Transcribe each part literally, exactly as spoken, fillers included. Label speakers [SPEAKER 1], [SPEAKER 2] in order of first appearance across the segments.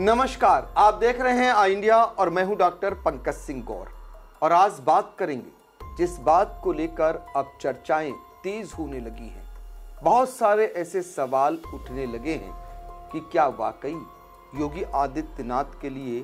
[SPEAKER 1] नमस्कार, आप देख रहे हैं आई इंडिया और मैं हूं डॉक्टर पंकज सिंह गौर। और आज बात करेंगे जिस बात को लेकर अब चर्चाएं तेज होने लगी हैं। बहुत सारे ऐसे सवाल उठने लगे हैं कि क्या वाकई योगी आदित्यनाथ के लिए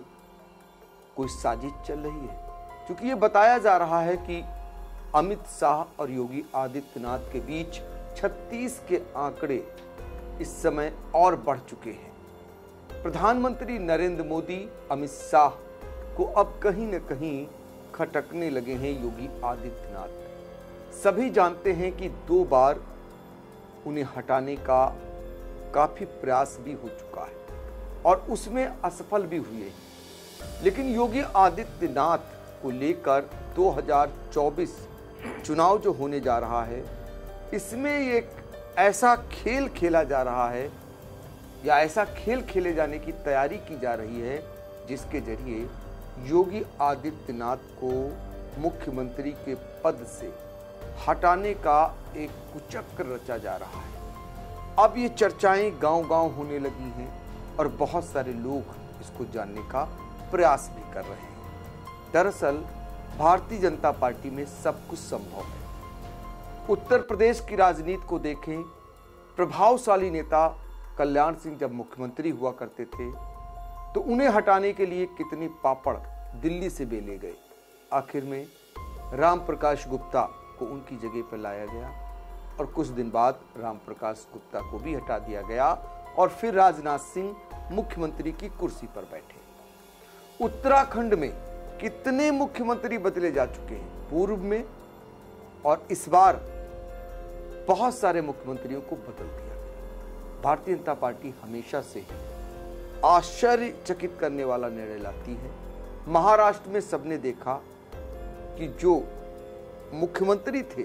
[SPEAKER 1] कोई साजिश चल रही है, क्योंकि ये बताया जा रहा है कि अमित शाह और योगी आदित्यनाथ के बीच छत्तीस के आंकड़े इस समय और बढ़ चुके हैं। प्रधानमंत्री नरेंद्र मोदी अमित शाह को अब कहीं न कहीं खटकने लगे हैं योगी आदित्यनाथ। सभी जानते हैं कि दो बार उन्हें हटाने का काफी प्रयास भी हो चुका है और उसमें असफल भी हुए, लेकिन योगी आदित्यनाथ को लेकर दो हज़ार चौबीस चुनाव जो होने जा रहा है, इसमें एक ऐसा खेल खेला जा रहा है या ऐसा खेल खेले जाने की तैयारी की जा रही है जिसके जरिए योगी आदित्यनाथ को मुख्यमंत्री के पद से हटाने का एक कुचक्र रचा जा रहा है। अब ये चर्चाएं गांव-गांव होने लगी हैं और बहुत सारे लोग इसको जानने का प्रयास भी कर रहे हैं। दरअसल भारतीय जनता पार्टी में सब कुछ संभव है। उत्तर प्रदेश की राजनीति को देखें, प्रभावशाली नेता कल्याण सिंह जब मुख्यमंत्री हुआ करते थे तो उन्हें हटाने के लिए कितनी पापड़ दिल्ली से बेले गए। आखिर में राम प्रकाश गुप्ता को उनकी जगह पर लाया गया और कुछ दिन बाद राम प्रकाश गुप्ता को भी हटा दिया गया और फिर राजनाथ सिंह मुख्यमंत्री की कुर्सी पर बैठे। उत्तराखंड में कितने मुख्यमंत्री बदले जा चुके हैं पूर्व में, और इस बार बहुत सारे मुख्यमंत्रियों को बदल दिया। भारतीय जनता पार्टी हमेशा से ही आश्चर्यचकित करने वाला निर्णय लाती है। महाराष्ट्र में सबने देखा कि जो मुख्यमंत्री थे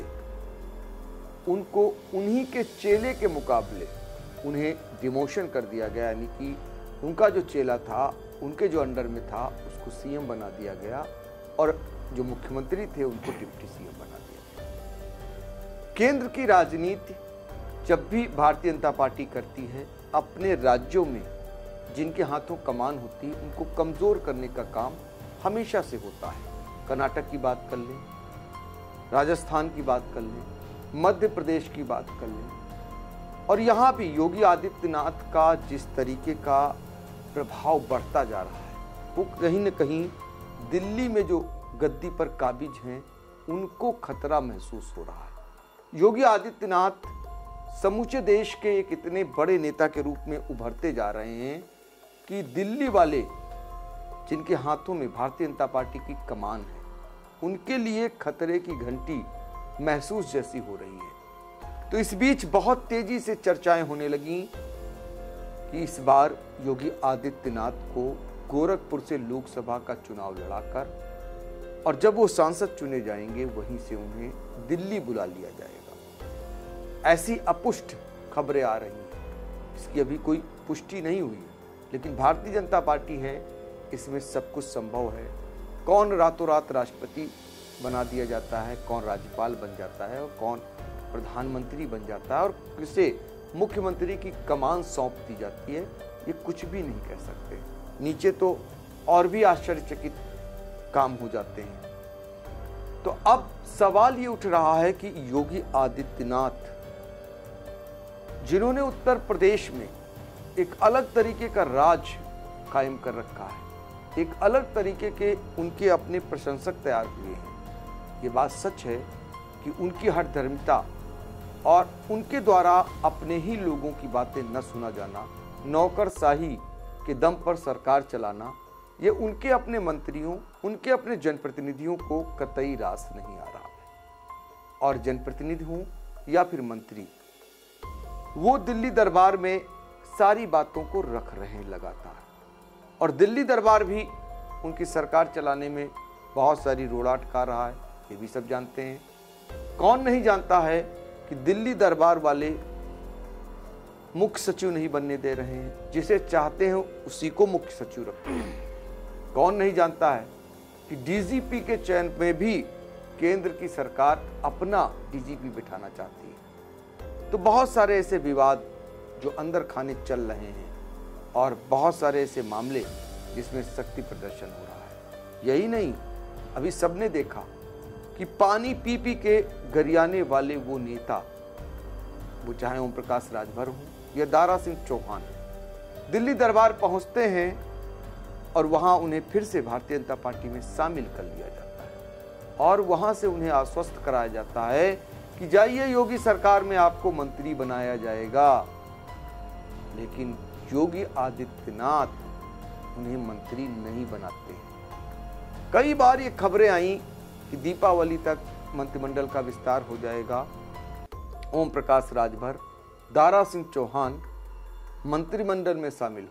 [SPEAKER 1] उनको उन्हीं के चेले के मुकाबले उन्हें डिमोशन कर दिया गया, यानी कि उनका जो चेला था, उनके जो अंडर में था, उसको सीएम बना दिया गया और जो मुख्यमंत्री थे उनको डिप्टी सीएम बना दिया गया। केंद्र की राजनीति जब भी भारतीय जनता पार्टी करती है, अपने राज्यों में जिनके हाथों कमान होती है उनको कमजोर करने का काम हमेशा से होता है। कर्नाटक की बात कर लें, राजस्थान की बात कर लें, मध्य प्रदेश की बात कर लें, और यहाँ भी योगी आदित्यनाथ का जिस तरीके का प्रभाव बढ़ता जा रहा है, वो कहीं न कहीं दिल्ली में जो गद्दी पर काबिज हैं उनको खतरा महसूस हो रहा है। योगी आदित्यनाथ समूचे देश के एक इतने बड़े नेता के रूप में उभरते जा रहे हैं कि दिल्ली वाले जिनके हाथों में भारतीय जनता पार्टी की कमान है, उनके लिए खतरे की घंटी महसूस जैसी हो रही है। तो इस बीच बहुत तेजी से चर्चाएं होने लगी कि इस बार योगी आदित्यनाथ को गोरखपुर से लोकसभा का चुनाव लड़ाकर और जब वो सांसद चुने जाएंगे वहीं से उन्हें दिल्ली बुला लिया जाएगा। ऐसी अपुष्ट खबरें आ रही हैं, इसकी अभी कोई पुष्टि नहीं हुई है, लेकिन भारतीय जनता पार्टी है, इसमें सब कुछ संभव है। कौन रातों रात राष्ट्रपति बना दिया जाता है, कौन राज्यपाल बन जाता है और कौन प्रधानमंत्री बन जाता है और किसे मुख्यमंत्री की कमान सौंप दी जाती है, ये कुछ भी नहीं कह सकते। नीचे तो और भी आश्चर्यचकित काम हो जाते हैं। तो अब सवाल ये उठ रहा है कि योगी आदित्यनाथ जिन्होंने उत्तर प्रदेश में एक अलग तरीके का राज कायम कर रखा है, एक अलग तरीके के उनके अपने प्रशंसक तैयार हुए हैं। ये बात सच है कि उनकी हठधर्मिता और उनके द्वारा अपने ही लोगों की बातें न सुना जाना, नौकरशाही के दम पर सरकार चलाना, ये उनके अपने मंत्रियों, उनके अपने जनप्रतिनिधियों को कतई रास नहीं आ रहा है। और जनप्रतिनिधि हों या फिर मंत्री, वो दिल्ली दरबार में सारी बातों को रख रहे हैं लगातार, और दिल्ली दरबार भी उनकी सरकार चलाने में बहुत सारी रोड़ा अटका रहा है, ये भी सब जानते हैं। कौन नहीं जानता है कि दिल्ली दरबार वाले मुख्य सचिव नहीं बनने दे रहे हैं, जिसे चाहते हैं उसी को मुख्य सचिव रखते हैं। कौन नहीं जानता है कि डीजीपी के चयन में भी केंद्र की सरकार अपना डीजीपी बिठाना चाहती है। तो बहुत सारे ऐसे विवाद जो अंदर खाने चल रहे हैं, और बहुत सारे ऐसे मामले जिसमें शक्ति प्रदर्शन हो रहा है। यही नहीं, अभी सबने देखा कि पानी पी पी के गरियाने वाले वो नेता, वो चाहे ओम प्रकाश राजभर हो या दारा सिंह चौहान, दिल्ली दरबार पहुंचते हैं और वहां उन्हें फिर से भारतीय जनता पार्टी में शामिल कर लिया जाता है और वहां से उन्हें आश्वस्त कराया जाता है कि जाइए योगी सरकार में आपको मंत्री बनाया जाएगा। लेकिन योगी आदित्यनाथ उन्हें मंत्री नहीं बनाते हैं। कई बार ये खबरें आई कि दीपावली तक मंत्रिमंडल का विस्तार हो जाएगा, ओम प्रकाश राजभर, दारा सिंह चौहान मंत्रिमंडल में शामिल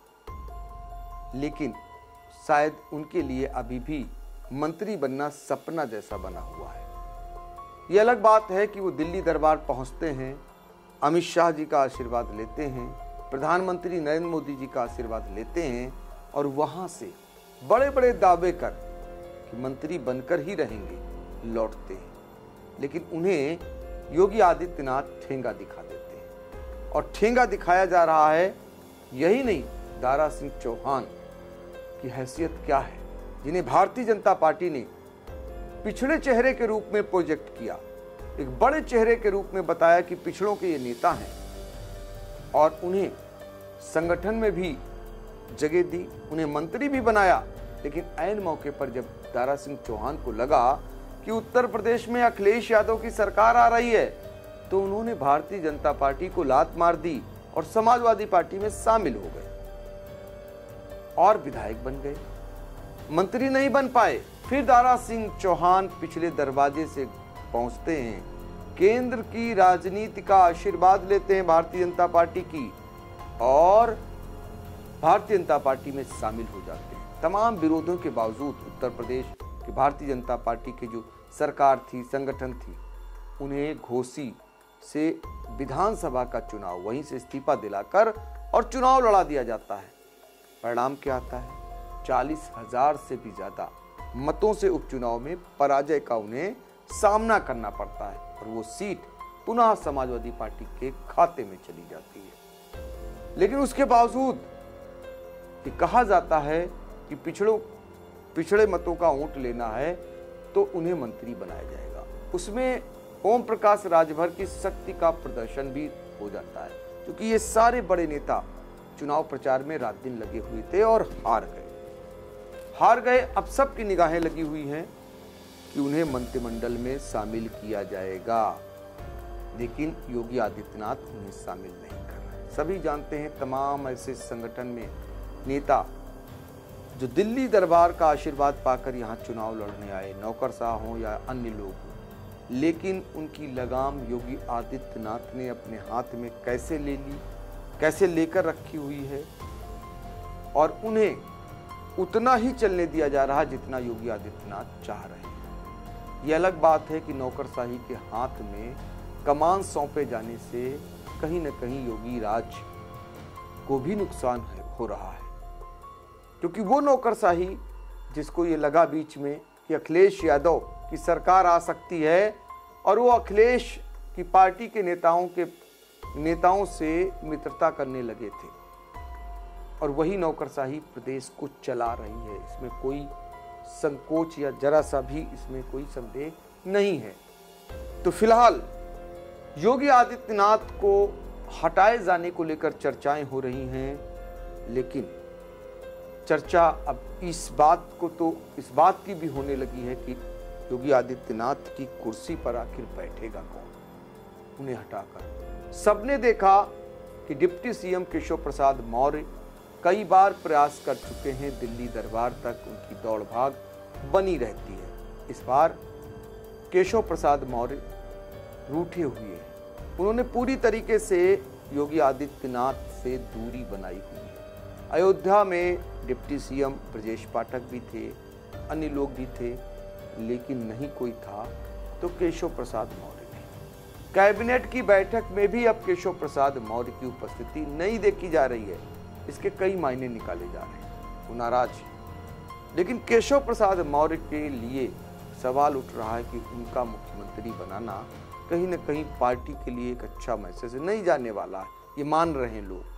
[SPEAKER 1] होंगे। लेकिन शायद उनके लिए अभी भी मंत्री बनना सपना जैसा बना हुआ है। ये अलग बात है कि वो दिल्ली दरबार पहुंचते हैं, अमित शाह जी का आशीर्वाद लेते हैं, प्रधानमंत्री नरेंद्र मोदी जी का आशीर्वाद लेते हैं और वहां से बड़े बड़े दावे कर कि मंत्री बनकर ही रहेंगे लौटते हैं। लेकिन उन्हें योगी आदित्यनाथ ठेंगा दिखा देते हैं और ठेंगा दिखाया जा रहा है। यही नहीं, दारा सिंह चौहान की हैसियत क्या है, जिन्हें भारतीय जनता पार्टी ने पिछड़े चेहरे के रूप में प्रोजेक्ट किया, एक बड़े चेहरे के रूप में बताया कि पिछड़ों के ये नेता हैं और उन्हें संगठन में भी जगह दी, उन्हें मंत्री भी बनाया। लेकिन ऐन मौके पर जब दारा सिंह चौहान को लगा कि उत्तर प्रदेश में अखिलेश यादव की सरकार आ रही है, तो उन्होंने भारतीय जनता पार्टी को लात मार दी और समाजवादी पार्टी में शामिल हो गए और विधायक बन गए, मंत्री नहीं बन पाए। फिर दारा सिंह चौहान पिछले दरवाजे से पहुंचते हैं, केंद्र की राजनीति का आशीर्वाद लेते हैं भारतीय जनता पार्टी की और भारतीय जनता पार्टी में शामिल हो जाते हैं। तमाम विरोधों के बावजूद उत्तर प्रदेश की भारतीय जनता पार्टी की जो सरकार थी, संगठन थी, उन्हें घोसी से विधानसभा का चुनाव वहीं से इस्तीफा दिलाकर और चुनाव लड़ा दिया जाता है। परिणाम क्या आता है? चालीस हजार से भी ज्यादा मतों से उपचुनाव में पराजय का उन्हें सामना करना पड़ता है और वो सीट पुनः समाजवादी पार्टी के खाते में चली जाती है। लेकिन उसके बावजूद कि कहा जाता है कि पिछड़ों पिछड़े मतों का वोट लेना है तो उन्हें मंत्री बनाया जाएगा, उसमें ओम प्रकाश राजभर की शक्ति का प्रदर्शन भी हो जाता है, क्योंकि ये सारे बड़े नेता चुनाव प्रचार में रात दिन लगे हुए थे और हार गए हार गए अब सबकी निगाहें लगी हुई हैं कि उन्हें मंत्रिमंडल में शामिल किया जाएगा। लेकिन योगी आदित्यनाथ उन्हें शामिल नहीं कर रहे। सभी जानते हैं तमाम ऐसे संगठन में नेता जो दिल्ली दरबार का आशीर्वाद पाकर यहाँ चुनाव लड़ने आए, नौकरशाह हों या अन्य लोग हों, लेकिन उनकी लगाम योगी आदित्यनाथ ने अपने हाथ में कैसे ले ली, कैसे लेकर रखी हुई है और उन्हें उतना ही चलने दिया जा रहा जितना योगी आदित्यनाथ चाह रहे हैं। यह अलग बात है कि नौकरशाही के हाथ में कमान सौंपे जाने से कहीं न कहीं योगी राज को भी नुकसान हो रहा है, क्योंकि वो नौकरशाही जिसको ये लगा बीच में कि अखिलेश यादव की सरकार आ सकती है और वो अखिलेश की पार्टी के नेताओं के नेताओं से मित्रता करने लगे थे और वही नौकरशाही प्रदेश को चला रही है। इसमें कोई संकोच या जरा सा भी इसमें कोई संदेह नहीं है। तो फिलहाल योगी आदित्यनाथ को हटाए जाने को लेकर चर्चाएं हो रही हैं, लेकिन चर्चा अब इस बात को तो इस बात की भी होने लगी है कि योगी आदित्यनाथ की कुर्सी पर आखिर बैठेगा कौन, उन्हें हटाकर। सबने देखा कि डिप्टी सीएम केशव प्रसाद मौर्य कई बार प्रयास कर चुके हैं, दिल्ली दरबार तक उनकी दौड़ भाग बनी रहती है। इस बार केशव प्रसाद मौर्य रूठे हुए हैं, उन्होंने पूरी तरीके से योगी आदित्यनाथ से दूरी बनाई हुई है। अयोध्या में डिप्टी सीएम ब्रजेश पाठक भी थे, अन्य लोग भी थे, लेकिन नहीं कोई था तो केशव प्रसाद मौर्य ने। कैबिनेट की बैठक में भी अब केशव प्रसाद मौर्य की उपस्थिति नहीं देखी जा रही है। इसके कई मायने निकाले जा रहे हैं, वो नाराज है। लेकिन केशव प्रसाद मौर्य के लिए सवाल उठ रहा है कि उनका मुख्यमंत्री बनाना कहीं न कहीं पार्टी के लिए एक अच्छा मैसेज नहीं जाने वाला है, ये मान रहे हैं लोग।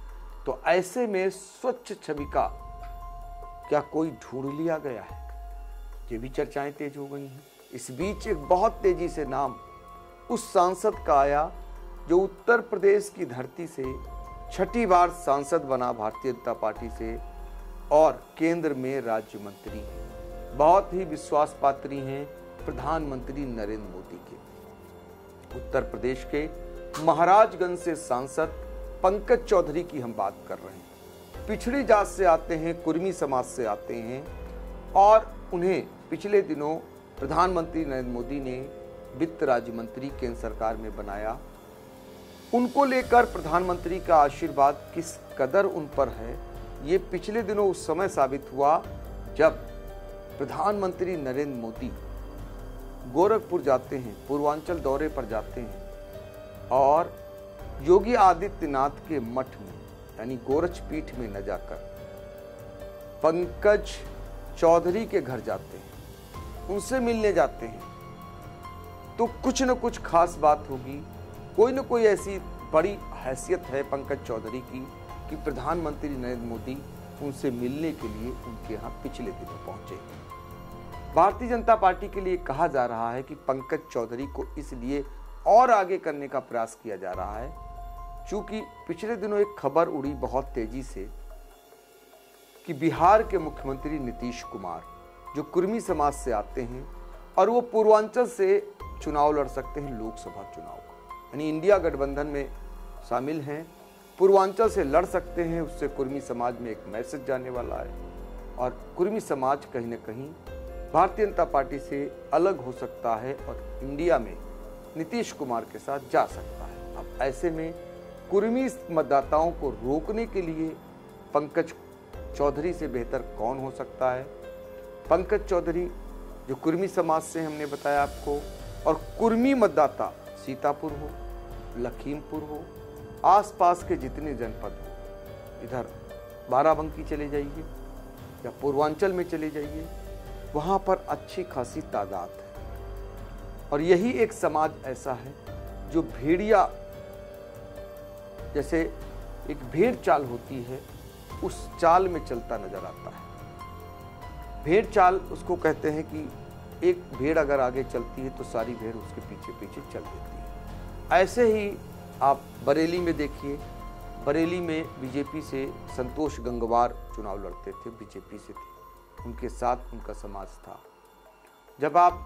[SPEAKER 1] तो ऐसे में स्वच्छ छवि का क्या कोई ढूंढ लिया गया है? ये भी चर्चाएं तेज हो गई हैं। इस बीच एक बहुत तेजी से नाम उस सांसद का आया जो उत्तर प्रदेश की धरती से छठी बार सांसद बना भारतीय जनता पार्टी से और केंद्र में राज्य मंत्री हैं। बहुत ही विश्वास पात्री हैं प्रधानमंत्री नरेंद्र मोदी के। उत्तर प्रदेश के महाराजगंज से सांसद पंकज चौधरी की हम बात कर रहे हैं। पिछड़ी जात से आते हैं, कुर्मी समाज से आते हैं और उन्हें पिछले दिनों प्रधानमंत्री नरेंद्र मोदी ने वित्त राज्य मंत्री केंद्र सरकार में बनाया। उनको लेकर प्रधानमंत्री का आशीर्वाद किस कदर उन पर है, ये पिछले दिनों उस समय साबित हुआ जब प्रधानमंत्री नरेंद्र मोदी गोरखपुर जाते हैं, पूर्वांचल दौरे पर जाते हैं और योगी आदित्यनाथ के मठ में यानी गोरक्ष पीठ में न जाकर पंकज चौधरी के घर जाते हैं, उनसे मिलने जाते हैं, तो कुछ न कुछ खास बात होगी। कोई न कोई ऐसी बड़ी हैसियत है पंकज चौधरी की कि प्रधानमंत्री नरेंद्र मोदी उनसे मिलने के लिए उनके यहाँ पिछले दिनों पहुंचे। भारतीय जनता पार्टी के लिए कहा जा रहा है कि पंकज चौधरी को इसलिए और आगे करने का प्रयास किया जा रहा है क्योंकि पिछले दिनों एक खबर उड़ी बहुत तेजी से कि बिहार के मुख्यमंत्री नीतीश कुमार जो कुर्मी समाज से आते हैं और वो पूर्वांचल से चुनाव लड़ सकते हैं लोकसभा चुनाव का, यानी इंडिया गठबंधन में शामिल हैं, पूर्वांचल से लड़ सकते हैं। उससे कुर्मी समाज में एक मैसेज जाने वाला है और कुर्मी समाज कहीं ना कहीं भारतीय जनता पार्टी से अलग हो सकता है और इंडिया में नीतीश कुमार के साथ जा सकता है। अब ऐसे में कुर्मी मतदाताओं को रोकने के लिए पंकज चौधरी से बेहतर कौन हो सकता है? पंकज चौधरी जो कुर्मी समाज से हमने बताया आपको, और कुर्मी मतदाता सीतापुर हो, लखीमपुर हो, आसपास के जितने जनपद हो, इधर बाराबंकी चले जाइए या पूर्वांचल में चले जाइए, वहाँ पर अच्छी खासी तादाद है। और यही एक समाज ऐसा है जो भेड़िया जैसे एक भेड़ चाल होती है उस चाल में चलता नजर आता है। भेड़ चाल उसको कहते हैं कि एक भेड़ अगर आगे चलती है तो सारी भेड़ उसके पीछे पीछे चल देती है। ऐसे ही आप बरेली में देखिए, बरेली में बीजेपी से संतोष गंगवार चुनाव लड़ते थे, बीजेपी से थे, उनके साथ उनका समाज था। जब आप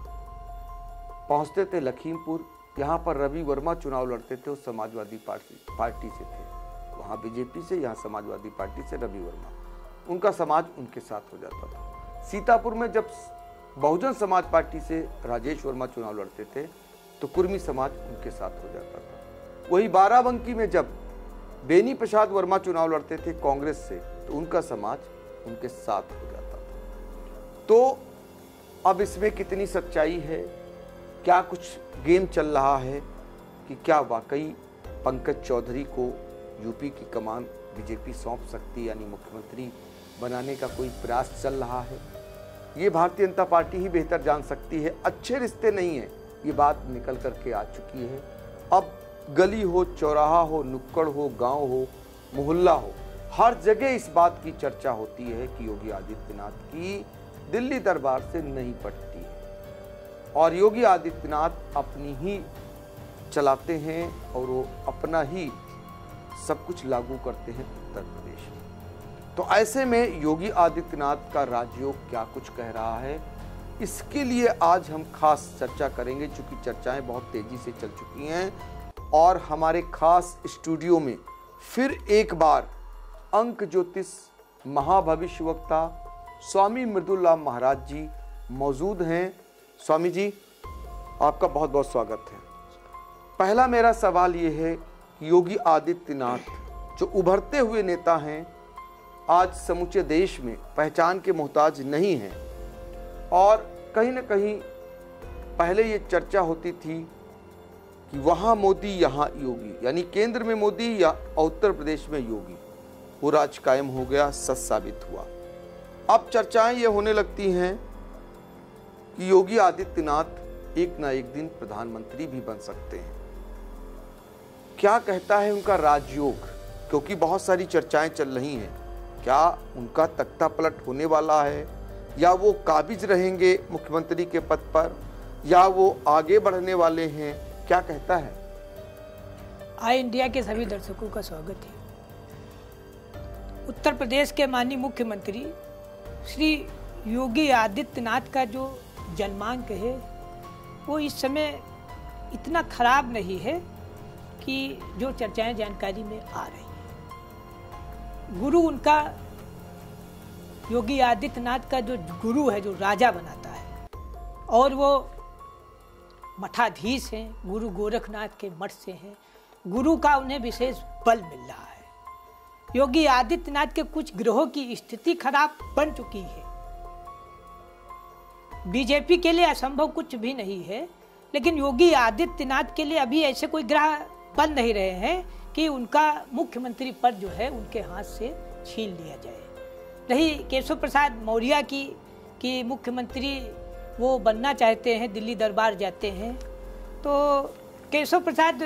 [SPEAKER 1] पहुंचते थे लखीमपुर, यहाँ पर रवि वर्मा चुनाव लड़ते थे, उस समाजवादी पार्टी पार्टी से थे, वहाँ बीजेपी से, यहाँ समाजवादी पार्टी से रवि वर्मा, उनका समाज उनके साथ हो जाता था। सीतापुर में जब बहुजन समाज पार्टी से राजेश वर्मा चुनाव लड़ते थे तो कुर्मी समाज उनके साथ हो जाता था। वही बाराबंकी में जब बेनी प्रसाद वर्मा चुनाव लड़ते थे कांग्रेस से तो उनका समाज उनके साथ हो जाता था। तो अब इसमें कितनी सच्चाई है, क्या कुछ गेम चल रहा है कि क्या वाकई पंकज चौधरी को यूपी की कमान बीजेपी सौंप सकती, यानी मुख्यमंत्री बनाने का कोई प्रयास चल रहा है? ये भारतीय जनता पार्टी ही बेहतर जान सकती है। अच्छे रिश्ते नहीं है, ये बात निकल करके आ चुकी है। अब गली हो, चौराहा हो, नुक्कड़ हो, गांव हो, मोहल्ला हो, हर जगह इस बात की चर्चा होती है कि योगी आदित्यनाथ की दिल्ली दरबार से नहीं पटती है और योगी आदित्यनाथ अपनी ही चलाते हैं और वो अपना ही सब कुछ लागू करते हैं उत्तर प्रदेश में। तो ऐसे में योगी आदित्यनाथ का राजयोग क्या कुछ कह रहा है, इसके लिए आज हम खास चर्चा करेंगे, क्योंकि चर्चाएं बहुत तेजी से चल चुकी हैं और हमारे खास स्टूडियो में फिर एक बार अंक ज्योतिष महाभविष्यवक्ता स्वामी मृदुला महाराज जी मौजूद हैं। स्वामी जी, आपका बहुत बहुत स्वागत है। पहला मेरा सवाल ये है कि योगी आदित्यनाथ जो उभरते हुए नेता हैं, आज समूचे देश में पहचान के मोहताज नहीं हैं और कहीं ना कहीं पहले ये चर्चा होती थी कि वहाँ मोदी यहाँ योगी, यानी केंद्र में मोदी या उत्तर प्रदेश में योगी, वो राज कायम हो गया, सच साबित हुआ। अब चर्चाएं ये होने लगती हैं कि योगी आदित्यनाथ एक ना एक दिन प्रधानमंत्री भी बन सकते हैं। क्या कहता है उनका राजयोग, क्योंकि बहुत सारी चर्चाएं चल रही हैं, क्या उनका तख्ता पलट होने वाला है या वो काबिज रहेंगे मुख्यमंत्री के पद पर या वो आगे बढ़ने वाले हैं, क्या कहता है?
[SPEAKER 2] आई इंडिया के सभी दर्शकों का स्वागत है। उत्तर प्रदेश के माननीय मुख्यमंत्री श्री योगी आदित्यनाथ का जो जन्मांक है वो इस समय इतना खराब नहीं है कि जो चर्चाएं जानकारी में आ रही हैं। गुरु उनका योगी आदित्यनाथ का जो गुरु है, जो राजा बनाता है, और वो मठाधीश हैं, गुरु गोरखनाथ के मठ से हैं। गुरु का उन्हें विशेष बल मिल रहा है। योगी आदित्यनाथ के कुछ ग्रहों की स्थिति खराब बन चुकी है। बीजेपी के लिए असंभव कुछ भी नहीं है, लेकिन योगी आदित्यनाथ के लिए अभी ऐसे कोई ग्रह बन नहीं रहे हैं कि उनका मुख्यमंत्री पद जो है उनके हाथ से छीन लिया जाए। रही केशव प्रसाद मौर्य की कि मुख्यमंत्री वो बनना चाहते हैं, दिल्ली दरबार जाते हैं, तो केशव प्रसाद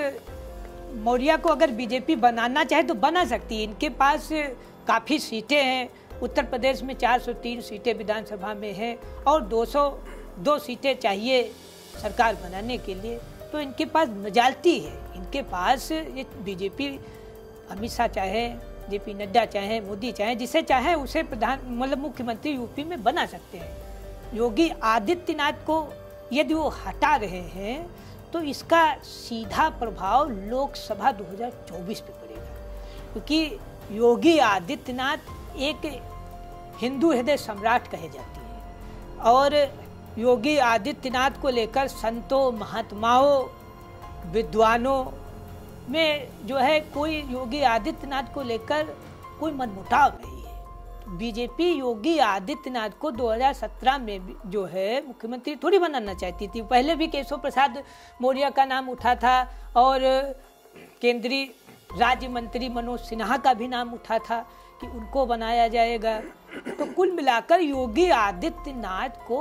[SPEAKER 2] मौर्य को अगर बीजेपी बनाना चाहे तो बना सकती है। इनके पास काफ़ी सीटें हैं। उत्तर प्रदेश में चार सौ तीन सीटें विधानसभा में हैं और दो सौ दो सीटें चाहिए सरकार बनाने के लिए, तो इनके पास मजालती है। इनके पास ये बीजेपी, अमित शाह चाहे, जेपी नड्डा चाहे, मोदी चाहे, जिसे चाहे उसे प्रधान मतलब मुख्यमंत्री यूपी में बना सकते हैं। योगी आदित्यनाथ को यदि वो हटा रहे हैं तो इसका सीधा प्रभाव लोकसभा दो हज़ार चौबीस पे पड़ेगा, क्योंकि योगी आदित्यनाथ एक हिंदू हृदय सम्राट कहे जाते हैं और योगी आदित्यनाथ को लेकर संतों, महात्माओं, विद्वानों में जो है कोई योगी आदित्यनाथ को लेकर कोई मनमुटाव नहीं है। बीजेपी योगी आदित्यनाथ को दो हज़ार सत्रह में जो है मुख्यमंत्री थोड़ी बनाना चाहती थी। पहले भी केशव प्रसाद मौर्य का नाम उठा था और केंद्रीय राज्य मंत्री मनोज सिन्हा का भी नाम उठा था कि उनको बनाया जाएगा। तो कुल मिलाकर योगी आदित्यनाथ को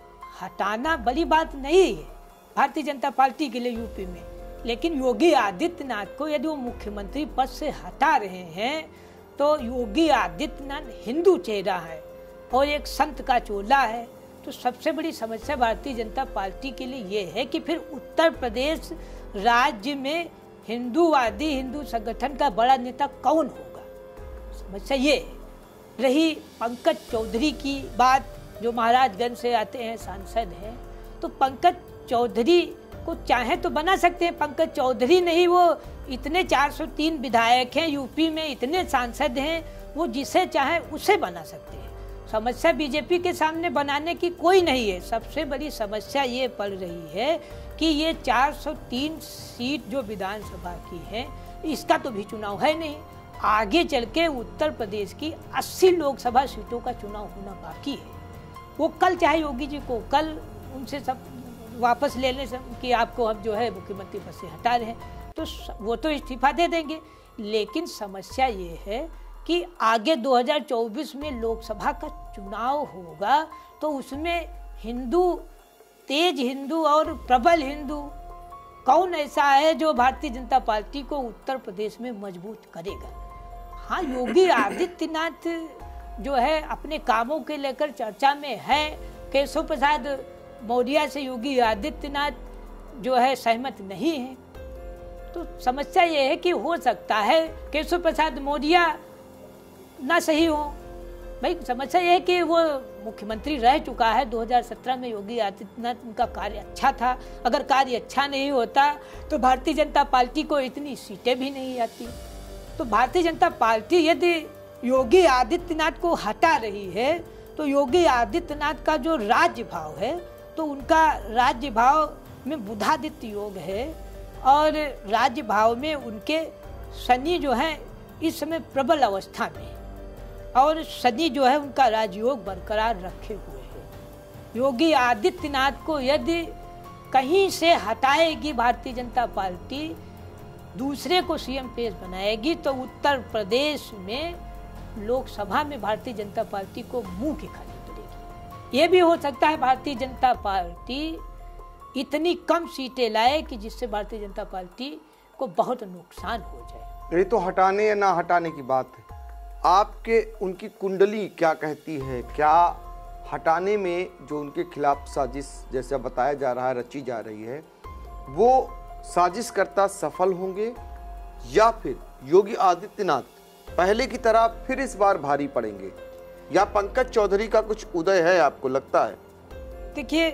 [SPEAKER 2] हटाना बड़ी बात नहीं है भारतीय जनता पार्टी के लिए यूपी में, लेकिन योगी आदित्यनाथ को यदि वो मुख्यमंत्री पद से हटा रहे हैं तो योगी आदित्यनाथ हिंदू चेहरा है और एक संत का चोला है। तो सबसे बड़ी समस्या भारतीय जनता पार्टी के लिए ये है कि फिर उत्तर प्रदेश राज्य में हिंदूवादी हिंदू संगठन का बड़ा नेता कौन होगा, समस्या ये है। रही पंकज चौधरी की बात, जो महाराजगंज से आते हैं, सांसद हैं, तो पंकज चौधरी को चाहे तो बना सकते हैं। पंकज चौधरी नहीं, वो इतने चार सौ तीन विधायक हैं यूपी में, इतने सांसद हैं, वो जिसे चाहे उसे बना सकते हैं। समस्या बीजेपी के सामने बनाने की कोई नहीं है। सबसे बड़ी समस्या ये पड़ रही है कि ये चार सौ तीन सीट जो विधानसभा की है, इसका तो भी चुनाव है नहीं। आगे चल के उत्तर प्रदेश की अस्सी लोकसभा सीटों का चुनाव होना बाकी है। वो कल चाहे योगी जी को कल उनसे सब वापस लेने से कि आपको अब जो है मुख्यमंत्री पद से हटा रहे हैं, तो वो तो इस्तीफा दे देंगे। लेकिन समस्या ये है कि आगे दो हज़ार चौबीस में लोकसभा का चुनाव होगा, तो उसमें हिंदू, तेज हिंदू और प्रबल हिंदू कौन ऐसा है जो भारतीय जनता पार्टी को उत्तर प्रदेश में मजबूत करेगा। हाँ, योगी आदित्यनाथ जो है अपने कामों के लेकर चर्चा में है। केशव प्रसाद मौर्य से योगी आदित्यनाथ जो है सहमत नहीं है। तो समस्या ये है कि हो सकता है केशव प्रसाद मौर्य ना सही हो। भाई समस्या ये है कि वो मुख्यमंत्री रह चुका है दो हज़ार सत्रह में योगी आदित्यनाथ, उनका कार्य अच्छा था। अगर कार्य अच्छा नहीं होता तो भारतीय जनता पार्टी को इतनी सीटें भी नहीं आती। तो भारतीय जनता पार्टी यदि योगी आदित्यनाथ को हटा रही है तो योगी आदित्यनाथ का जो राज्य भाव है, तो उनका राज्य भाव में बुधादित्य योग है और राज्य भाव में उनके शनि जो है इस समय प्रबल अवस्था में, और शनि जो है उनका राजयोग बरकरार रखे हुए है। योगी आदित्यनाथ को यदि कहीं से हटाएगी भारतीय जनता पार्टी, दूसरे को सीएम पेश बनाएगी, तो उत्तर प्रदेश में लोकसभा में भारतीय जनता पार्टी को मुंह की खानी पड़ेगी। ये भी हो सकता है भारतीय जनता पार्टी इतनी कम सीटें लाए कि जिससे भारतीय जनता पार्टी को बहुत नुकसान हो जाए।
[SPEAKER 1] ये तो हटाने या ना हटाने की बात है। आपके उनकी कुंडली क्या कहती है? क्या हटाने में जो उनके खिलाफ साजिश जैसा बताया जा रहा है, रची जा रही है, वो साजिशकर्ता सफल होंगे या फिर योगी आदित्यनाथ पहले की तरह फिर इस बार भारी पड़ेंगे, या पंकज चौधरी का कुछ उदय है आपको लगता है?
[SPEAKER 2] देखिए,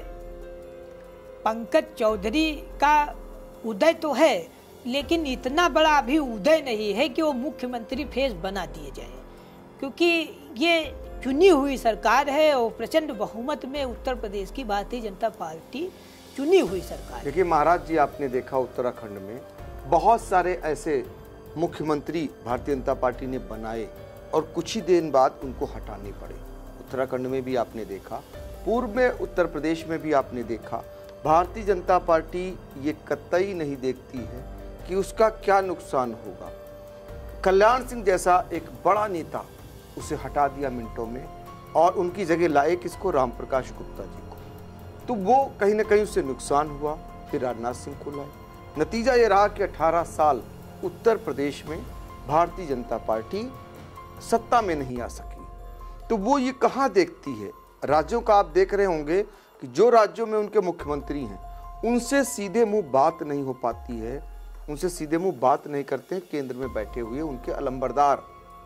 [SPEAKER 2] पंकज चौधरी का उदय तो है, लेकिन इतना बड़ा अभी उदय नहीं है कि वो मुख्यमंत्री फेस बना दिए जाए, क्योंकि ये चुनी हुई सरकार है और प्रचंड बहुमत में उत्तर प्रदेश की भारतीय जनता पार्टी चुनी हुई सरकार है।
[SPEAKER 1] देखिए महाराज जी, आपने देखा उत्तराखंड में बहुत सारे ऐसे मुख्यमंत्री भारतीय जनता पार्टी ने बनाए और कुछ ही दिन बाद उनको हटाने पड़े। उत्तराखंड में भी आपने देखा, पूर्व में उत्तर प्रदेश में भी आपने देखा। भारतीय जनता पार्टी ये कतई नहीं देखती है कि उसका क्या नुकसान होगा। कल्याण सिंह जैसा एक बड़ा नेता, उसे हटा दिया मिनटों में और उनकी जगह लाए किसको? राम प्रकाश गुप्ता जी को। तो वो कहीं ना कहीं उससे नुकसान हुआ, फिर राजनाथ सिंह को लाए। नतीजा ये रहा कि अठारह साल उत्तर प्रदेश में भारतीय जनता पार्टी सत्ता में नहीं आ सकी। तो वो ये कहाँ देखती है? राज्यों का आप देख रहे होंगे कि जो राज्यों में उनके मुख्यमंत्री हैं, उनसे सीधे मुंह बात नहीं हो पाती है, उनसे सीधे मुंह बात नहीं करते हैं केंद्र में बैठे हुए उनके अलंबरदार।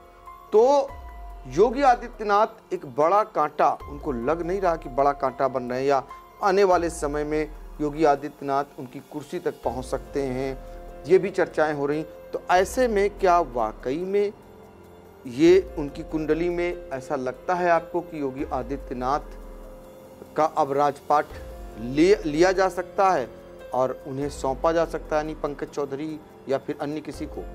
[SPEAKER 1] तो योगी आदित्यनाथ एक बड़ा कांटा, उनको लग नहीं रहा कि बड़ा कांटा बन रहे हैं या आने वाले समय में योगी आदित्यनाथ उनकी कुर्सी तक पहुंच सकते हैं, ये भी चर्चाएं हो रही। तो ऐसे में क्या वाकई में ये उनकी कुंडली में ऐसा लगता है आपको कि योगी आदित्यनाथ का अब राजपाट ले लिया जा सकता है और उन्हें सौंपा जा सकता है, यानी पंकज चौधरी या फिर अन्य किसी को?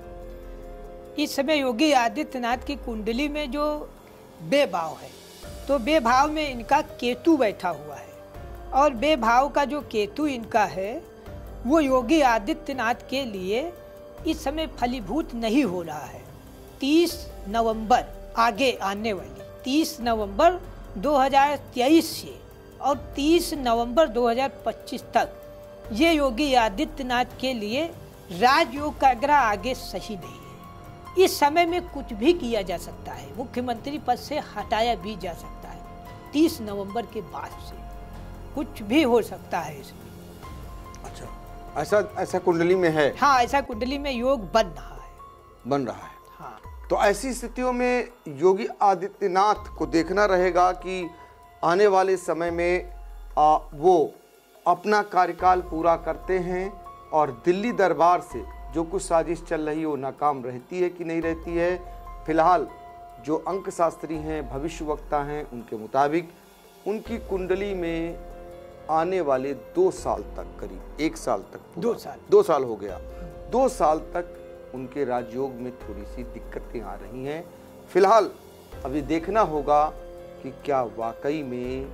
[SPEAKER 2] इस समय योगी आदित्यनाथ की कुंडली में जो बेभाव है, तो बेभाव में इनका केतु बैठा हुआ है, और बेभाव का जो केतु इनका है वो योगी आदित्यनाथ के लिए इस समय फलीभूत नहीं हो रहा है। तीस नवंबर आगे आने वाली तीस नवंबर दो हज़ार तेईस से और तीस नवंबर दो हज़ार पच्चीस तक ये योगी आदित्यनाथ के लिए राजयोग का ग्रह आगे सही नहीं है। इस समय में कुछ भी किया जा सकता है, मुख्यमंत्री पद से हटाया भी जा सकता है। तीस नवंबर के बाद से कुछ भी हो सकता है इसमें।
[SPEAKER 1] अच्छा, ऐसा ऐसा कुंडली में है?
[SPEAKER 2] हाँ, ऐसा कुंडली में योग बन रहा है
[SPEAKER 1] बन रहा है
[SPEAKER 2] हाँ।
[SPEAKER 1] तो ऐसी स्थितियों में योगी आदित्यनाथ को देखना रहेगा कि आने वाले समय में आ, वो अपना कार्यकाल पूरा करते हैं और दिल्ली दरबार से जो कुछ साजिश चल रही है वो नाकाम रहती है कि नहीं रहती है। फिलहाल जो अंक शास्त्री हैं, भविष्य वक्ता हैं, उनके मुताबिक उनकी कुंडली में आने वाले दो साल तक, करीब एक साल तक,
[SPEAKER 2] दो साल
[SPEAKER 1] दो साल हो गया, दो साल तक उनके राजयोग में थोड़ी सी दिक्कतें आ रही हैं। फिलहाल अभी देखना होगा कि क्या वाकई में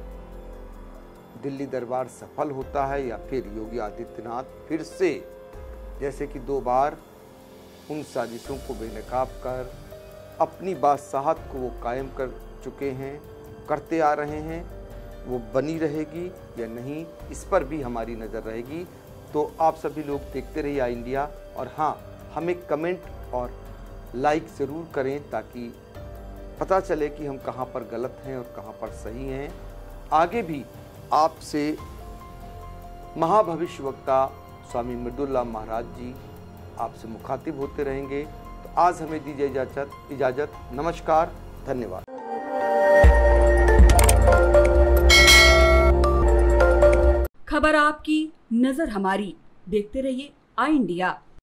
[SPEAKER 1] दिल्ली दरबार सफल होता है या फिर योगी आदित्यनाथ फिर से जैसे कि दो बार उन साजिशों को बेनकाब कर अपनी बादशाहत को वो कायम कर चुके हैं, करते आ रहे हैं, वो बनी रहेगी या नहीं, इस पर भी हमारी नज़र रहेगी। तो आप सभी लोग देखते रहिए आई इंडिया, और हाँ, हमें कमेंट और लाइक ज़रूर करें ताकि पता चले कि हम कहाँ पर गलत हैं और कहाँ पर सही हैं। आगे भी आपसे महाभविष्य वक्ता स्वामी मृदुल्लाह महाराज जी आपसे मुखातिब होते रहेंगे। तो आज हमें दीजिए इजाजत इजाजत नमस्कार, धन्यवाद।
[SPEAKER 3] खबर आपकी, नजर हमारी। देखते रहिए आई इंडिया।